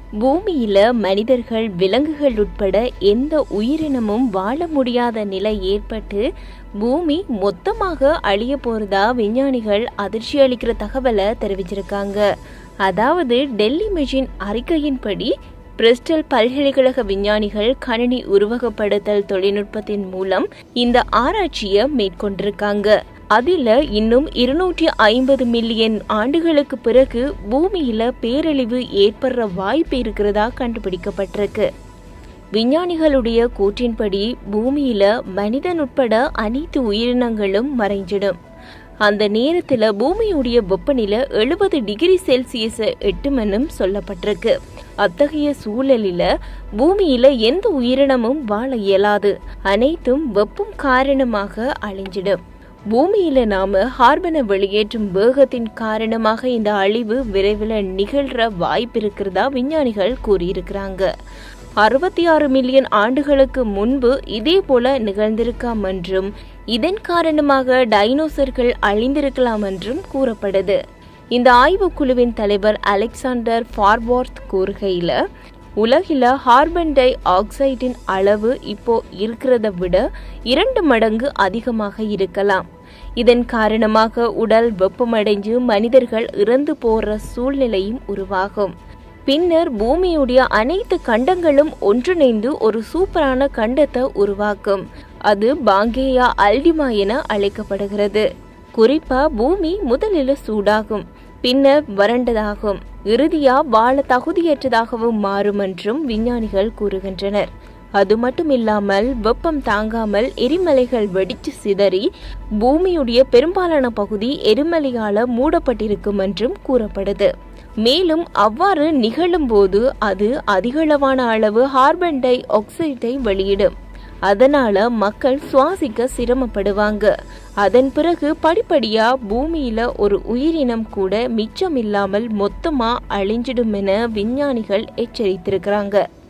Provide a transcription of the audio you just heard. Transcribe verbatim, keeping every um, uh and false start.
பூமியில மனிதர்கள் விலங்குகள் உட்பட எந்த உயிரினமும் வாழ முடியாத நிலை ஏற்பட்டு பூமி மொத்தமாக அழிய போறதா விஞ்ஞானிகள் அதிர்ச்சி அளிக்கிற தகவலை தெரிவிச்சிருக்காங்க. அதாவது டெல்லி மெஷின் அறிக்கையின்படி பிரிஸ்டல் பல்கலைக்கழக விஞ்ஞானிகள் கணினி உருவகப்படுத்தல் தொழில்நுட்பத்தின் மூலம் இந்த ஆராய்ச்சியை மேற்கொண்டிருக்காங்க. அதில இன்னும் இருநூற்றி ஐம்பது மில்லியன் ஆண்டுகளுக்கு பிறகு பூமியில பேரழிவு ஏற்படுற வாய்ப்பு இருக்கிறதா கண்டுபிடிக்கப்பட்டிருக்கு. விஞ்ஞானிகளுடைய கூற்றின்படி பூமியில மனிதன் உட்பட அனைத்து உயிரினங்களும் மறைஞ்சிடும். அந்த நேரத்துல பூமியுடைய வெப்பநிலை எழுபது டிகிரி செல்சியஸை எட்டுமெனும் சொல்லப்பட்டிருக்கு. அத்தகைய சூழலில பூமியில எந்த உயிரினமும் வாழ இயலாது. அனைத்தும் வெப்பம் காரணமாக அழிஞ்சிடும். பூமியில நாம கார்பனை வெளியேற்றும் வேகத்தின் காரணமாக இந்த அழிவு விரைவில் நிகழ்ற வாய்ப்பு இருக்கிறதா விஞ்ஞானிகள் கூறியிருக்கிறாங்க. அறுபத்தி ஆறு மில்லியன் ஆண்டுகளுக்கு முன்பு இதே போல நிகழ்ந்திருக்கலாம் என்றும் இதன் காரணமாக டைனோசர்கள் அழிந்திருக்கலாம் என்றும் கூறப்படுது. இந்த ஆய்வுக்குழுவின் தலைவர் அலெக்சாண்டர் ஃபார்வொர்த் கூறுகையில, உலகில கார்பன் டை ஆக்சைடின் அளவு இப்போ இருக்கிறத விட இரண்டு மடங்கு அதிகமாக இருக்கலாம். இதன் காரணமாக உடல் வெப்பமடைஞ்சு மனிதர்கள் இறந்து போற சூழ்நிலையும் உருவாகும். பின்னர் பூமியுடைய அனைத்து கண்டங்களும் ஒன்றிணைந்து ஒரு சூப்பரான கண்டத்தை உருவாக்கும். அது பாங்கேயா அல்டிமா என அழைக்கப்படுகிறது. குறிப்பா பூமி முதலில் சூடாகும், பின்னர் வறண்டதாகும், இறுதியா வாழ தகுதியற்றதாகவும் மாறும் என்றும் விஞ்ஞானிகள் கூறுகின்றனர். அது மட்டும் இல்லாமல் வெப்பம் தாங்காமல் எரிமலைகள் வெடிச்சு சிதறி பூமியுடைய பெரும்பாலான பகுதி எரிமலையால மூடப்பட்டிருக்கும் என்றும் கூறப்படுது. மேலும் அவ்வாறு நிகழும் போது அது அதிகளவான அளவு கார்பன் டை ஆக்சைடை வெளியிடும். அதனால மக்கள் சுவாசிக்க சிரமப்படுவாங்க. அதன் பிறகு படிப்படியா பூமியில ஒரு உயிரினம் கூட மிச்சம் இல்லாமல் மொத்தமா அழிஞ்சிடும் என விஞ்ஞானிகள் எச்சரித்திருக்கிறாங்க.